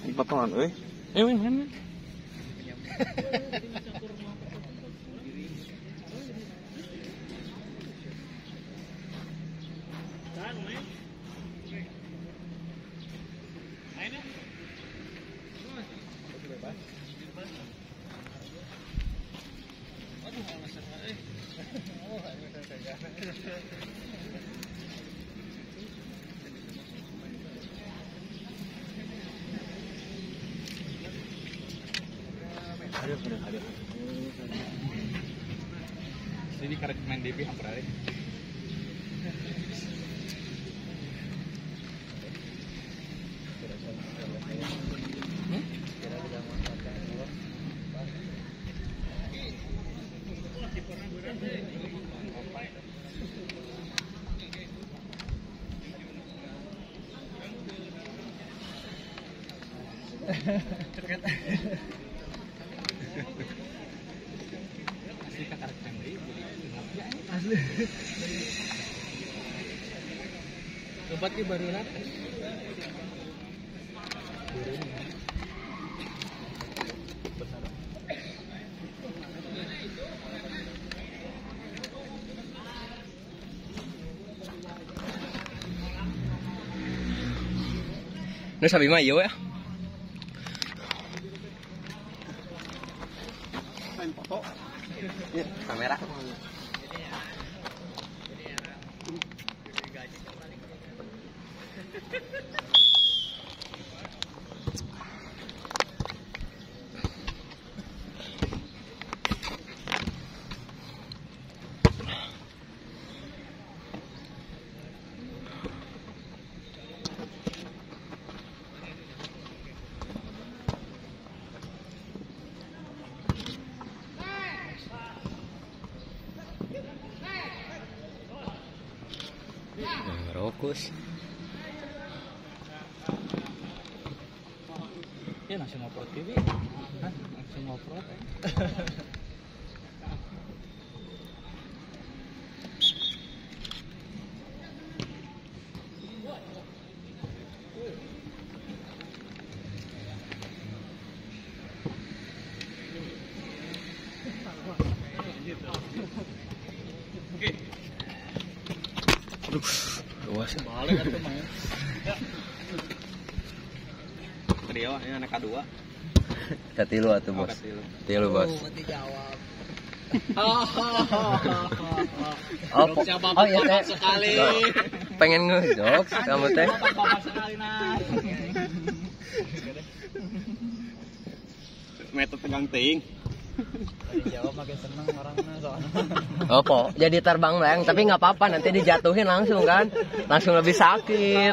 Di potongan euy. Men. Ada. Jadi karek main DB hampir aja. Asli kakak cengri, asli. Obatnya baru nanti. Nó sao bị mày yếu á? Kamera. Rokus. Ya langsung ngoprot TV. Hah? Langsung ngoprot. Luas. Balik atuh main. Trio ini anak kedua. Katilu atuh, Bos. Tilu, Bos. Mati jawab. Oh, iya teh. Sekali. Pengen ngejokes kamu teh. Bapak sekali nah. Metode tegang teuing. Jawab makin seneng orangnya soalnya. Opo, jadi terbang layang tapi nggak apa-apa nanti dijatuhin langsung kan, langsung lebih sakit.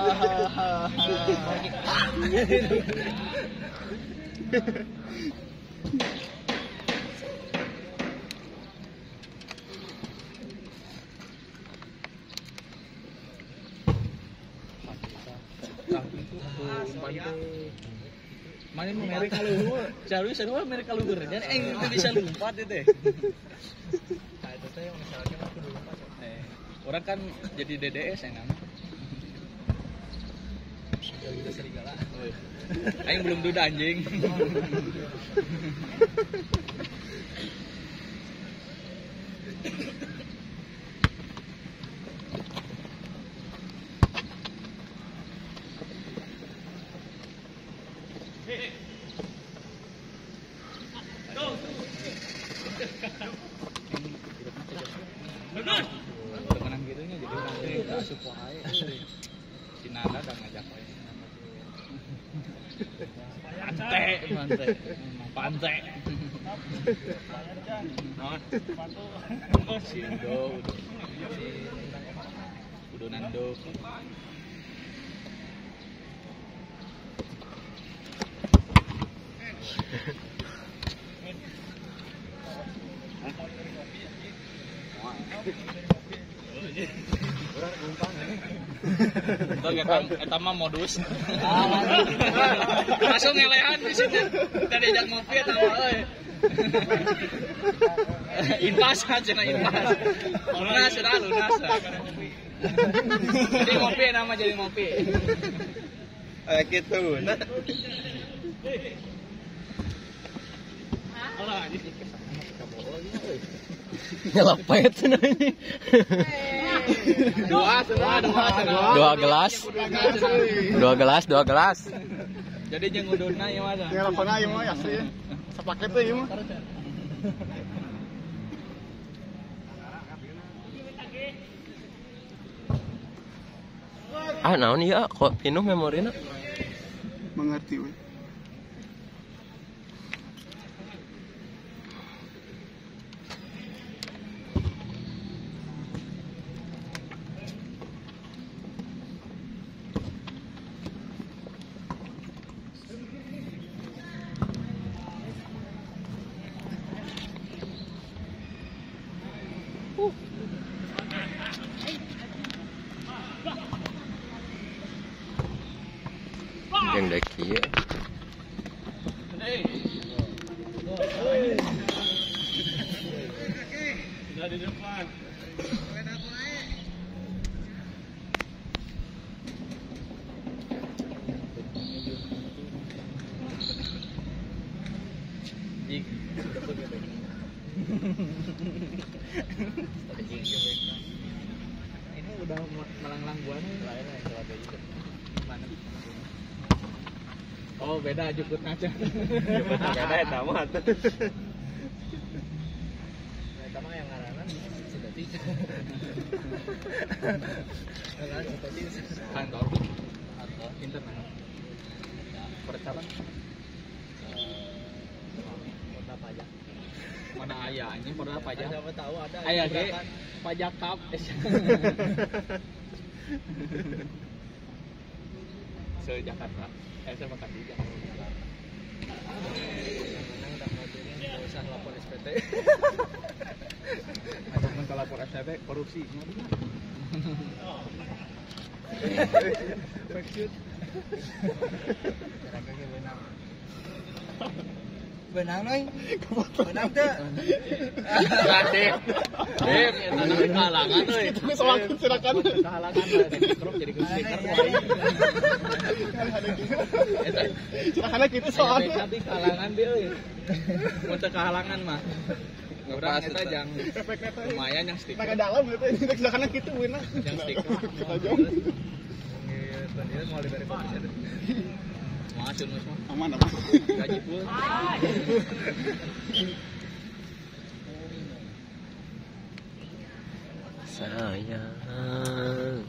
Mana mau merek kalau cari saya merek kalau kerja, itu bisa lompat itu. Nah itu teh yang misalnya aku dulu lompat. Orang kan jadi DDS yang nama. Jadi serigala. Aing belum duda anjing. Temenan gitunya jadi nanti nggak suplai. Si Nanda udah ngajak aja. Pantai, pantai. Sindo, udah Nando. Eta mah modus. Langsung ngelehan di sini. Kita diajak ngopi eta mah euy. Impas aja na impas. Lunas dah lunas. Jadi ngopi nama jadi ngopi. Gitu. Nah. Ngelepet cenanya. Dua gelas. Jadi jeung uduna ieu mah. Telepon aja mah ya sih. Sepaket teh ieu mah. Ah, naon ieu kok pinuh memorina? Mengerti we. Yang daki ya. Sudah di depan. Ini udah melanglang buana lain gimana? Oh beda jukut ngaca. Beda eta mah. Eta mah yang ngaranan sudah tiga. Kantor atau internal. Percakapan. Modal pajak. Mana aya anjing modal pajak? Siapa tahu ada. Aya ge pajak kap. Se-Jakarta. Saya makan di Jakarta. Udah ngajarin enggak usah lapor SPT. Atau kalau lapor SPT korupsi. Maksud. Kira-kira benang. Benang noy. Benang teh. Kasih. Tanah kalangan euy. Itu silakan. Kalangan kerop jadi speaker. Silakan kita soal. Tapi kalangan dia euy. Mun teu kalangan mah. Urang eta jang lumayan yang stiker. Naga dalam gitu. Silakan kita wina. Yang stiker. Kita jong. Dia mau dari kopi. Masuk mas mah. Aman. Gaji full. Sayang.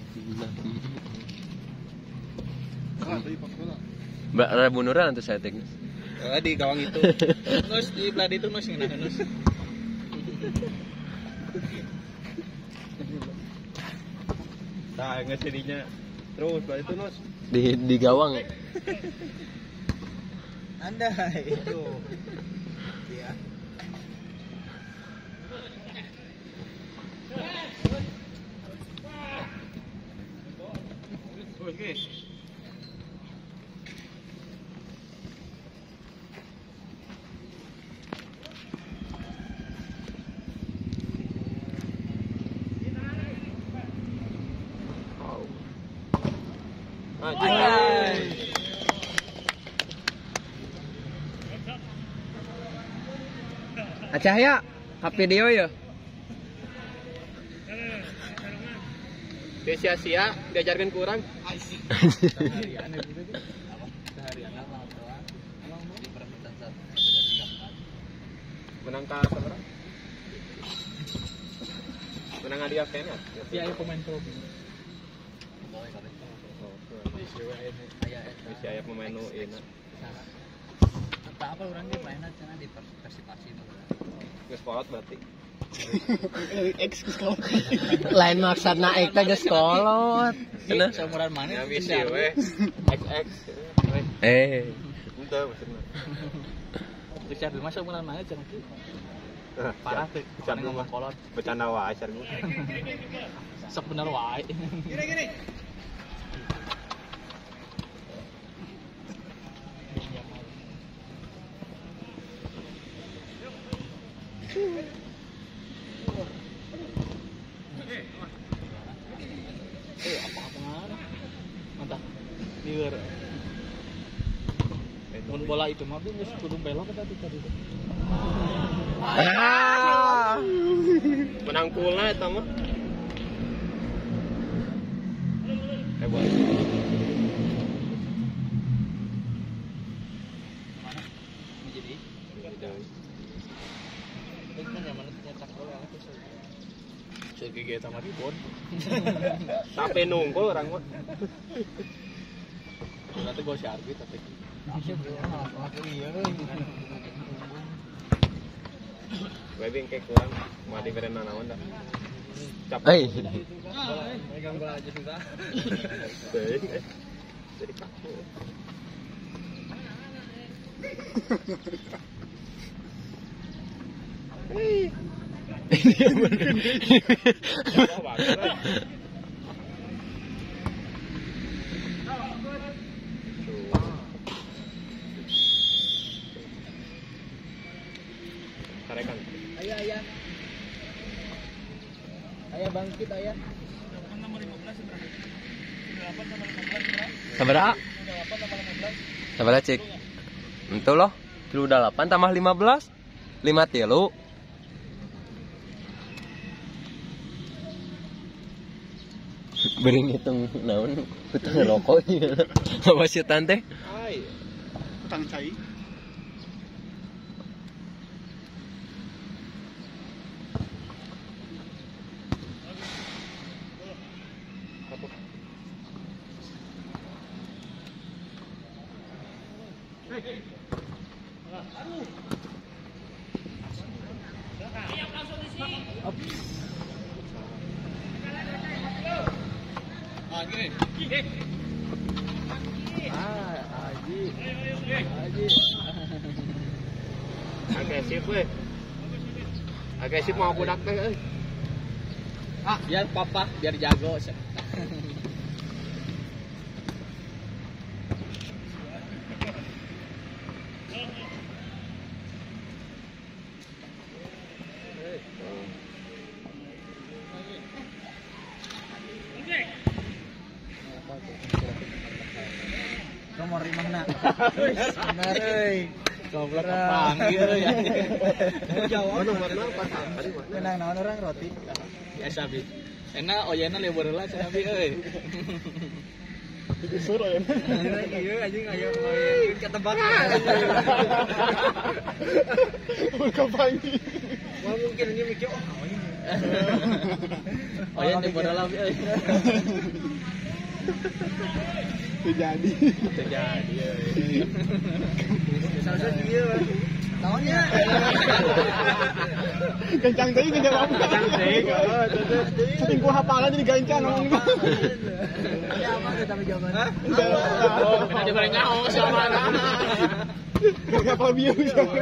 Mbak Mbak bunuran tuh saya teknis. Di gawang itu. Nus di belah itu nus yang nus. Nah, ngesedinya terus belah itu nus. Di gawang. Anda itu. Iya. Oke. Acah ya, ka video ya. Dia sia-sia diajarkan kurang. Seharian gitu tuh. Apa? Seharian apa doang. Emang mau di perebutan 1. Menang ka sabaraha? Menang hadiah kena. Iya, ayo pemain pro. Bisa aya pemain nu ieu. Entah apa orang dia mainan cenah di partisipasi itu. Geus kolot berarti. X kolot. Lain maksud naik teh geus kolot. Cenah seumuran mana? Ya bisi we. XX. Henteu maksudna. Richard Bima seumuran mana cenah kieu? Parah teh, Bisa ngomong kolot. Bercanda wae car gua. Sok bener wae. Gini. Apa-apa mantap. Liur. Mun bola itu mah geus kudu belok tadi. Menang pula eta mah. Bola. Jadi itu kan yang mana nyetak gol yang itu segi eta mah ribon. Sampai nunggu orang mah. Nanti gol si Arbi tapi Wedding kayak kurang, mau di berena naon dah. Hei. megang bola aja susah. Jadi kaku. Tarekan. Ayah. Ayah bangkit ayah. Sabaraha? Sabaraha cek. Itu loh. 38 tambah 15. 5 tilu. Bering hitung naon utang rokok ieu. Apa sih tante? Ai. Utang cai. Agresif weh. Agresif mau budak teh euy. Biar papa biar jago. Nomor 5 na. Bener euy. Goblok panggil ya. Jawab. Nomorna pas tadi mana? Menang naon orang roti. Biasa bi. Enak oyena lebar lah cenah bi euy. Digusur ya. Ieu anjing ayo ke tempat. Bukan pagi. Wah mungkin ini mikir oh oyen lebar lah bi euy. Terjadi. Misalnya dia tahunnya Kencang tadi kencang apa? Kencang teh. Saking gua hafalan jadi gancang ngomongnya. ya apa tuh tapi jawaban Ada bareng nyaho sama Gak hafal bieu.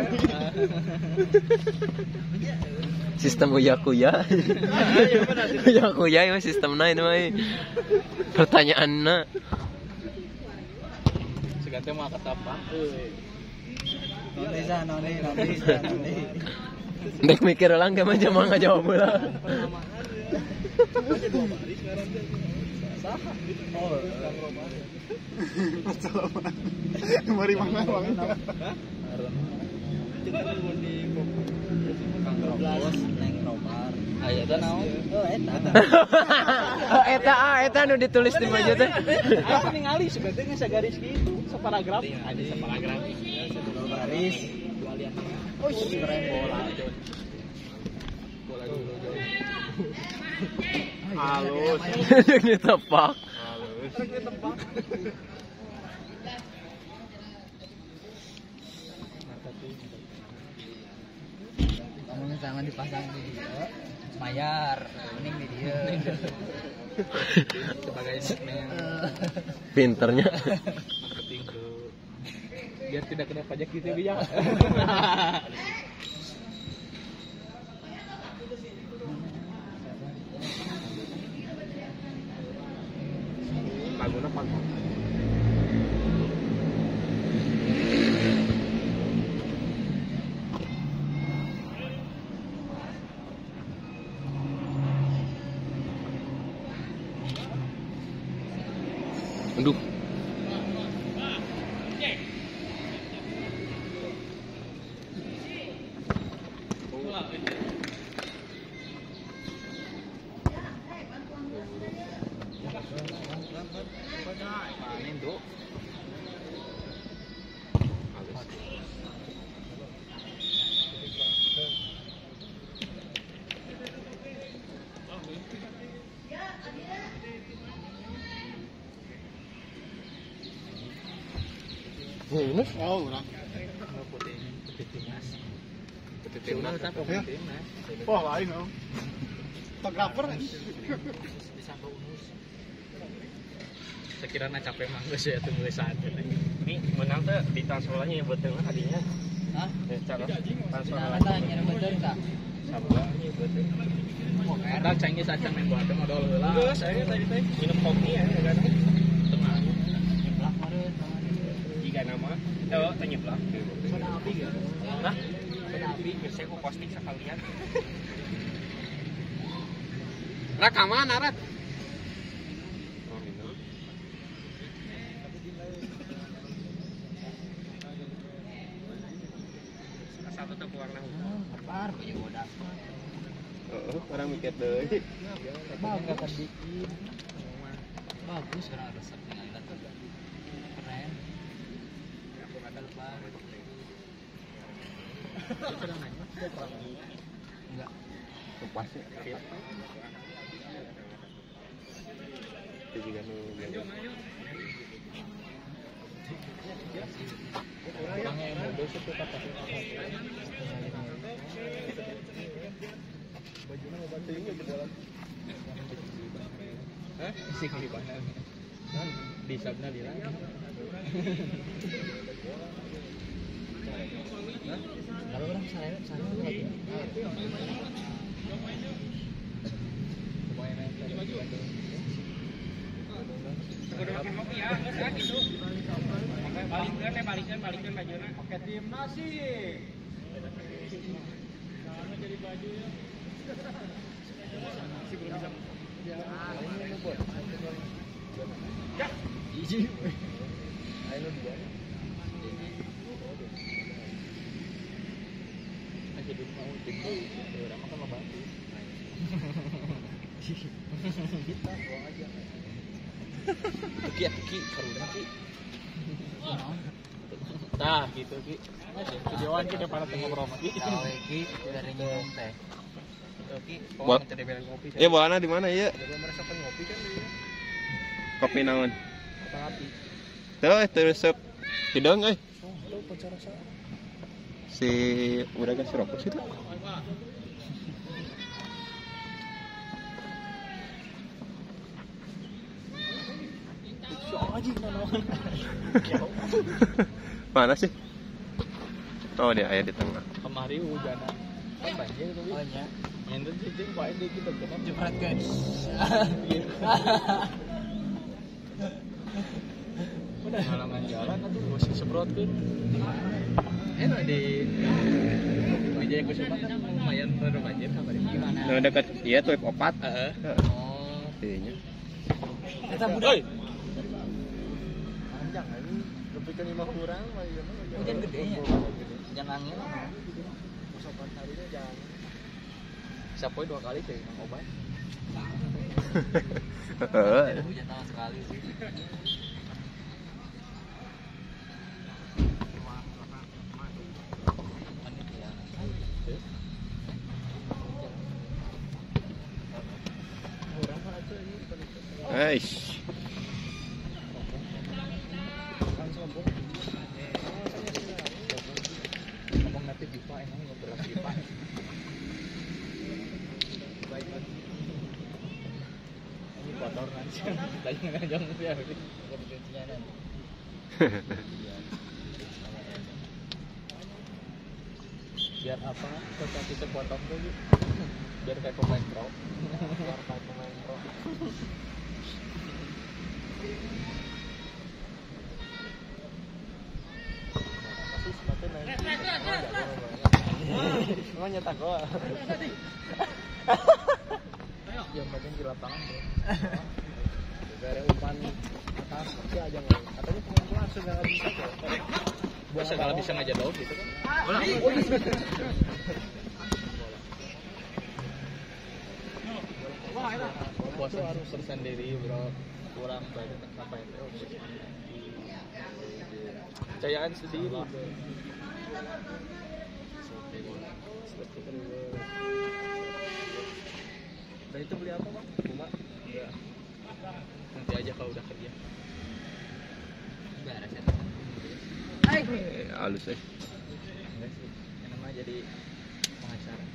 Sistem uyakuya. Uyakuya itu sistemna itu mah. Pertanyaanna. segante mah kata apa noni Dek mikir lang ke macam mah ngajawab heula. Mari mana bang? Eta naon? Oh, Eta nu ditulis di baju teh. Aku ningali sebetulnya sagaris gitu, separagraf. Ada separagraf. Dua baris, dua lihat. Oh, keren bola. Bola dulu. halus. Ditepak. Halus. Kamu jangan dipasang di dia. Bayar, mending di dia. Sebagai segmen Pinternya. marketing tuh. Biar tidak kena pajak gitu ya. Laguna pantang. Aduh. Yunus. Oh, urang. Putih timnas. Putih timnas apa putih timnas? Wah, lain oh. Fotografer. Disangka Unus. Sekiranya capek mah geus ya tunggu saat Ini menang tuh di transfernya ya buat tengah tadinya. Hah? Cara transfer Tanya bener enggak? sabua nih buat Ada cengis acan main bola teh modal heula. Geus saya tadi teh minum kopi ya kan. Tengah. Jika nama tanya belak. Soda api enggak? Hah? Soda api geus saya ku posting sekalian. Rekaman arat. Satu teu keluar nang. Apar punya bodak. Orang mikir deui. Bagus kan bikin. Bagus orang resep tinggal lihat tuh. Keren. Aku ada lebar. Sudah nanya. Enggak. Pas ya. Itu juga nu Orangnya yang bodoh itu kata. Bajunya mau bantuin ke dalam. Hah? Isi di mana? Di sabna di mana? Kalau orang saya lagi. Balikkan bajuna. Pakai timnas sih. Jadi baju ya. Masih belum bisa. Ya. Iji. Ayo dua. Aja dulu mau tinggi. Orang makan mau bantu. Kita buang aja. Ki karunya ki. Tah gitu ki. Videoan kita para ngobrol sama ki. Ki dari minum teh. Ki, Bol- mencari beli kopi. Ya bolana di mana ya? Jadi merasa ngopi kan dia. Kopi naon? Apa api? Tuh resep hidung euy. Lu pacar rasa. Si udah kasih rokok situ. Mana sih? Oh dia ayah di tengah. Kemari hujanan. Banjir tuh. Banyak. Nyender sih Pak ini kita kena jepret guys. Udah halangan jalan atuh bos semprotkeun. Enak di Wijaya Kusuma kan lumayan rada banjir kabar gimana? Nah dekat iya tuh opat. Heeh. Heeh. Oh, Iya. eta budak. Panjang ini lebihkan 5 kurang mah ieu mah. Hujan gedenya. Jangan angin. Usapan harinya jangan. Sapoe 2 kali teh obat. Heeh. Hujan sama sekali sih. Aish. Ngomong nanti pipa emang ngobrol pipa. Ini kotor nanti. Lagi ngajang ya. Biar apa? Kota kita potong tuh. Biar kayak pemain pro. Biar kayak pemain pro. Emang nyetak gol. Yang penting di lapangan deh. Gara umpan atas pasti aja nggak. Katanya pemain langsung nggak bisa kok. Buat segala bisa ngajak daun gitu kan. Puasa harus tersendiri bro. Kurang banyak apa itu. Kepercayaan sendiri bro. Dan itu beli apa bang? Bunga? Ya. Nanti aja kalau udah kerja. Beres ya. Halus Enggak sih. Yang namanya jadi pengacara.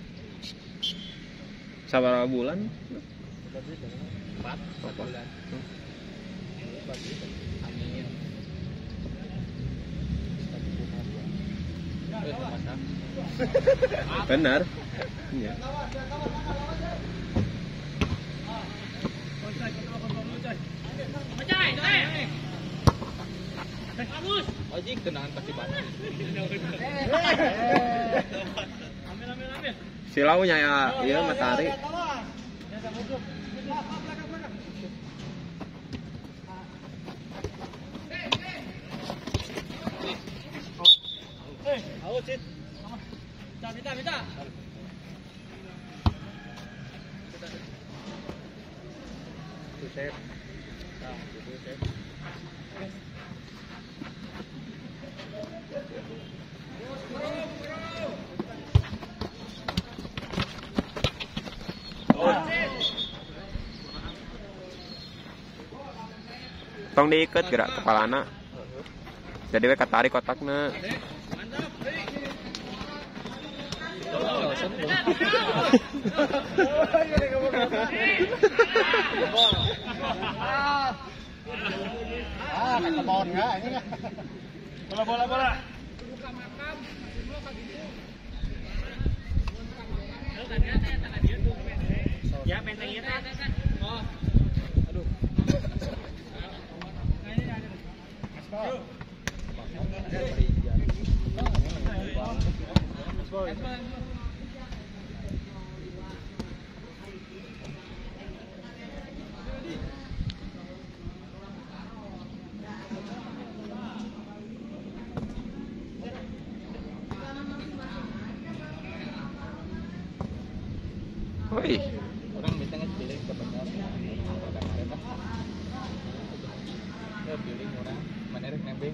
Sabar bulan. 4 bulan. Amin. Masak. Benar. Iya. Oji kenangan pasti banget. Silaunya ya, iya matahari. Minta. Buset. Buset. Tong diiket gerak kepalana. Jadi we katarik kotakna. Kata pohon enggak ini enggak. Bola. Ya, pentengnya teh. Oh. Aduh. Woi, Orang minta pilih ke benar. Pilih orang mana rek nembeng.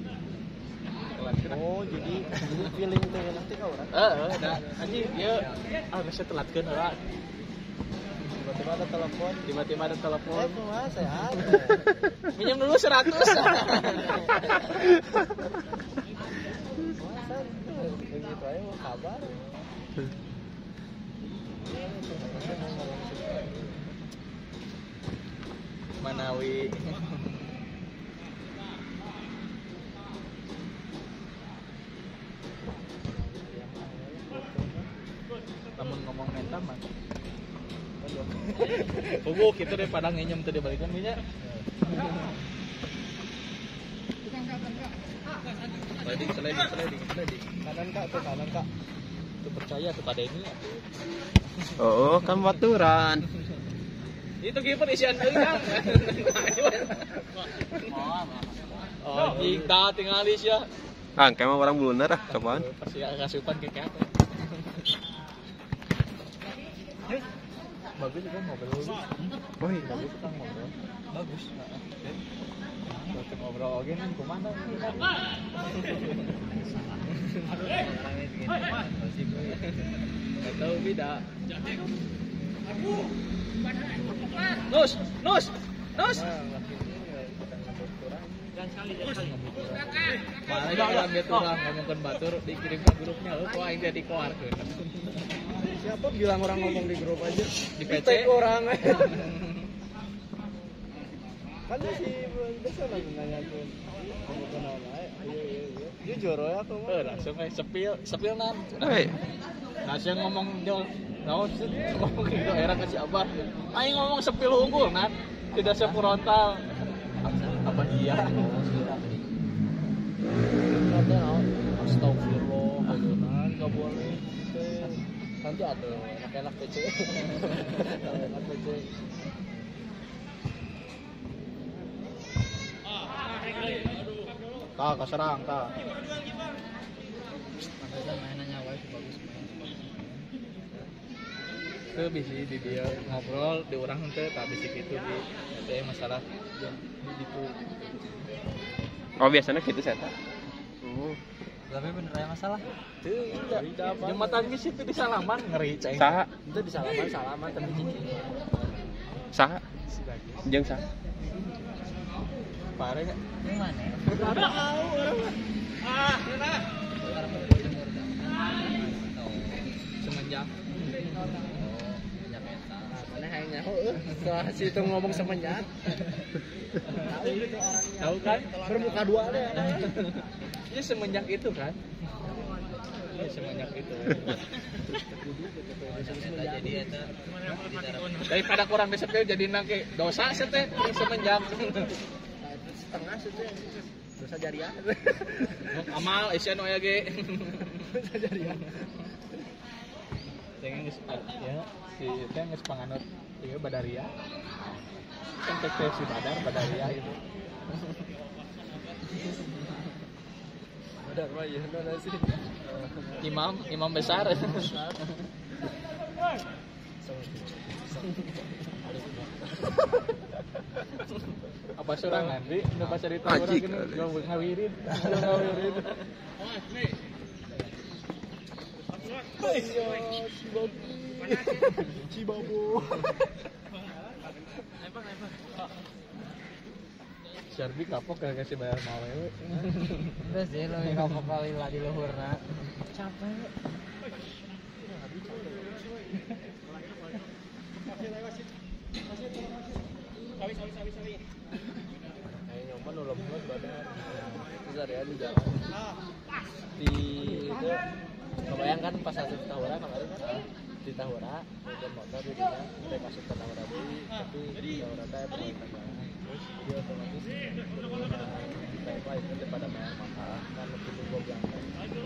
Oh, jadi feeling teh nanti ka urang. Da anjing ieu geus telatkeun heula. Tiba-tiba ada telepon. Kumaha sehat. Minjem dulu 100. Masa begitu aja mau kabar. Manawi. Namun ngomong mental mah. Bobo kita daripada ngenyem tadi balikan minyak. Sliding. Kanan kak. Tuh percaya kepada ini. oh kan baturan. Itu kiper isian deui Kang. Oh, jika tinggal di sia. Ah, kayak mah orang blunder ah, cobaan. Pasti kasupan ke kayak apa. Bagus juga ngobrol. Woi, Bagus kita ngobrol. Bagus. Untuk ngobrol oke kan kemana? Gak tahu beda. Nus. Mana orang dia orang ngomongkan batur dikirim ke grupnya, kok aing jadi keluarkeun. Siapa bilang orang ngomong di grup aja? Di PC orang. Kan si biasa lagi nanyain kamu kenal naik. Iya. Jujur ya aku mah. Langsung sepil nan. hei, Langsung ngomong jauh. Ngomong ke era ke si Abah. Aing ngomong sepil unggul nan. Tidak seprontal. Apa dia? Ada astagfirullah, bagaimana enggak boleh. Nanti ada enak PC. Enak PC. Kak serang kak. Mainannya bagus. Itu bisa di dia ngobrol di orang teh tak bisa gitu di ada masalah gitu. oh biasanya gitu saya tak. Tapi bener ya masalah. Tuh enggak. Jembatan geus itu di salaman ngeri cai. Saha? Itu di salaman tapi cici. Saha? Jeung saha? Pare enggak? Yang mana? Enggak tahu orang. Ketika si itu ngomong semenjak. Tahu kan? Bermuka dua deh. Ini semenjak itu kan? Ini semenjak itu. Jadi eta daripada kurang disepil jadi nangke dosa teh semenjak setengah teh dosa jariah. Amal isian aya ge. Dosa jariah. Tengah geus ya si teh geus panganut ieu Badaria. Kan teh si Badaria itu. Badar mah ieu naon sih? Imam besar. Apa sorangan di nu pas cerita urang gini ngawirin. Cibabu. Serbi kapok gak kasih bayar mawe. Terus dia lo kapok kali lah di luhurna. Capek. Ayo nyoba nu lembut badan. Bisa deh di jalan. Di itu kebayangkan pas asal Tahura kemarin kan di Tahura mobil motor di dia udah masuk ke Tahura dulu tapi Tahura teh berapa terus dia otomatis kita itu daripada bayar mahal kan lebih tunggu belakang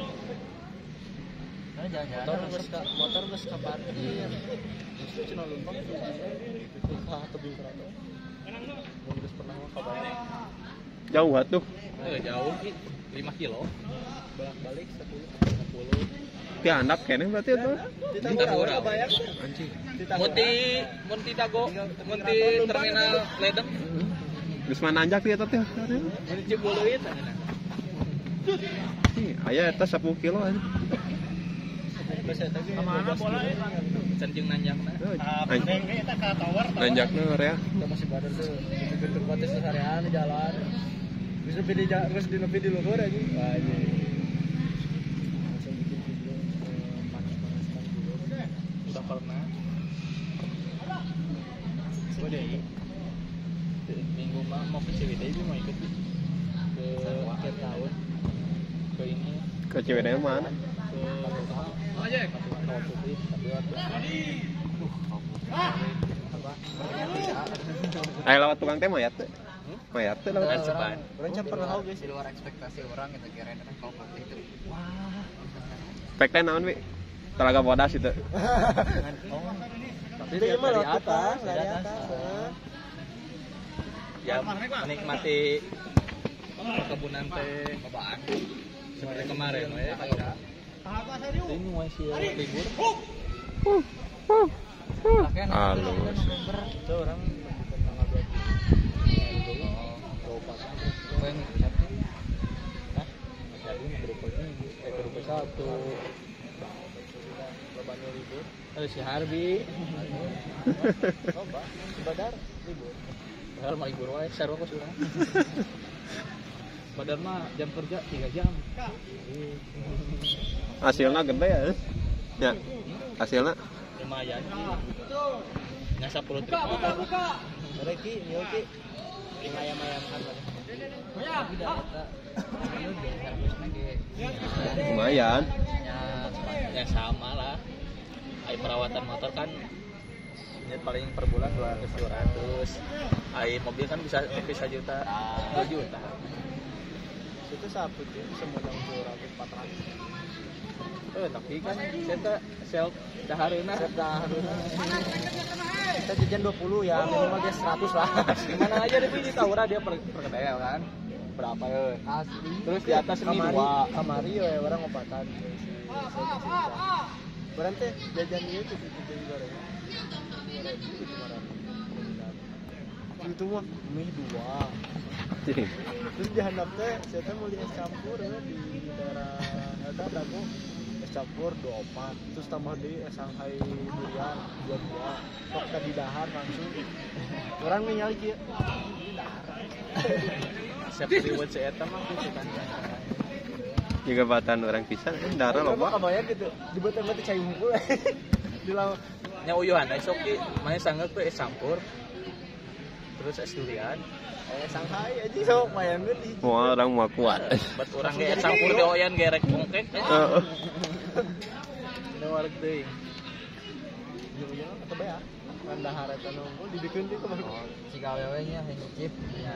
motor nggak suka parkir itu cuma lumpang itu tebing keraton mungkin pernah kebayang Jauh atuh. jauh 5 kilo bolak-balik 10 Ti handap kene berarti atuh. Di Tahura bayar. Anjing. Munti Tago, munti terminal Ledeng. Geus mananjak ti eta teh. Munti Cibuluit. Aya eta 10 kilo aja. Kemana bola ya? Canjing nanjakna. Anjing eta ka tower. Nanjakna area. Kita masih badar tuh. Bentuk batis seharian di jalan. Terus di luhur aja. Udah pernah udah minggu mau ke Ciwidey mau ikut ke akhir tahun ke ini Ke Ciwidey mana? ke aja Kawah Putih tapi Ayo lewat tukang teh mayat teh. Mayat teh lewat. orang can pernah tahu guys Di luar ekspektasi orang gitu kirain kan Kawah Putih itu. wah Speknya naon wi? Telaga Bodas itu. tapi lihat dari atas ya menikmati perkebunan teh kebaan seperti kemarin ya ini masih libur Halus. itu orang tanggal 27 grup satu lebaran libur si Harbi coba Badar libur padahal mah libur wae seru kok surang Badar mah jam kerja 3 jam Hasilnya gede ya. Ya. Hasilnya lumayan nya 10 trip Reki Yoki ayam-ayam kan tapi data lumayan. ya sama lah perawatan motor kan ini paling per bulan 200 mobil kan bisa juta 2 juta itu sapu tuh semua 200 400 tapi kan kita self daharuna kita jajan 20 ya minimal dia 100 lah gimana aja deh di Tahura dia perkedel kan berapa ya asli terus di atas ini 2 kamari ya orang ngobatan berarti jajan itu jajan goreng itu mah mie 2 terus di handap teh saya teh mau es campur ya di daerah eta dago es campur 24 terus tambah di es Shanghai durian 22 sok ka di dahar langsung orang ningali kieu di dahar siap reward si eta mah kitu kan juga batan orang pisan darah loba. Kabayang gitu di beuteung teh cai hungkul di laut nya uyuhan esok ki mane sangeuk teh es campur terus es durian. Shanghai aja sok mayan geuning. Mau orang mau kuat. Buat orang ge campur di oyan gerek bongkek. Heeh. Ada wareg teuing. Ujung-ujungna atau bae rendah hareta nunggu dibikeun di kamar. Si gawe nya hengcip nya.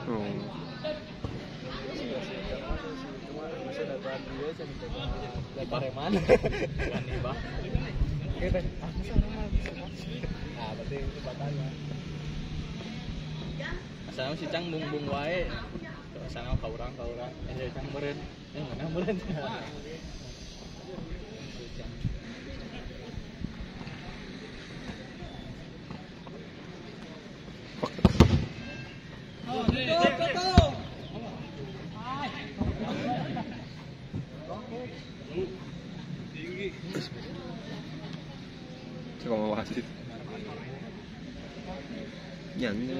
Bisa dapat dia jadi pareman. Gani bah. Kita berarti itu batanya. Asalnya si Cang bung wae. Asalnya ka urang. Cang meureun. Mana meureun. Coba mau wasit. Nyanyi.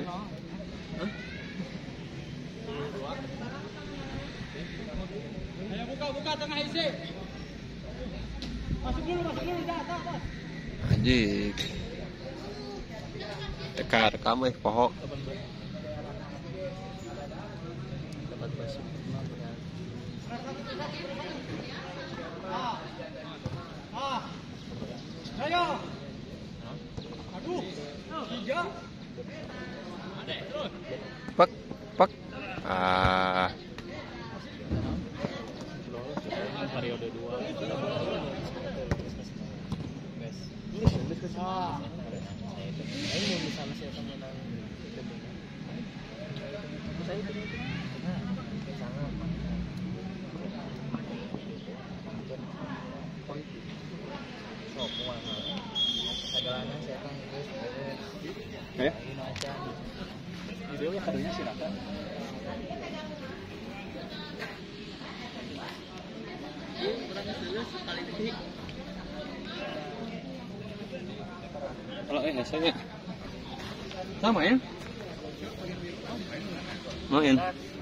Ayo buka tengah isi. Masuk dulu, dah. Anjing. Rekam pohon. Dapat masuk. Ayo. Aduh. 3. Pak. Ah. Periode 2. Ini misalnya saya menang saya itu sangat so kuat agalana saya kan terus Ya. ini aja video ya karunya silakan Kalau saya sama ya. Main.